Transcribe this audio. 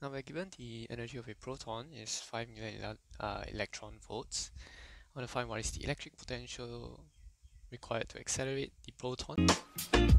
Now we're given the energy of a proton is 5 million electron volts. I want to find what is the electric potential required to accelerate the proton.